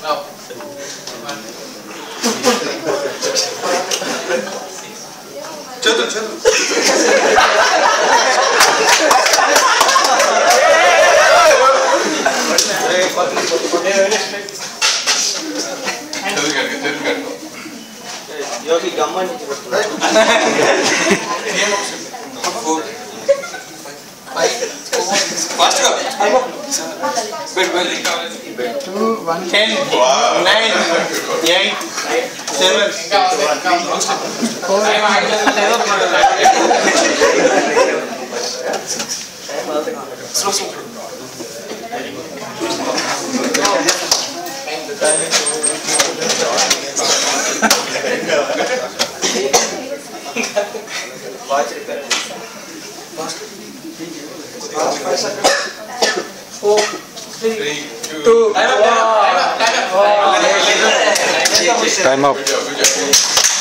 No. चलो चलो योगी गम्मन fast go 2 1 10 9 8 7 slow slow watch repair fast 5 seconds 4 3 2 time up good job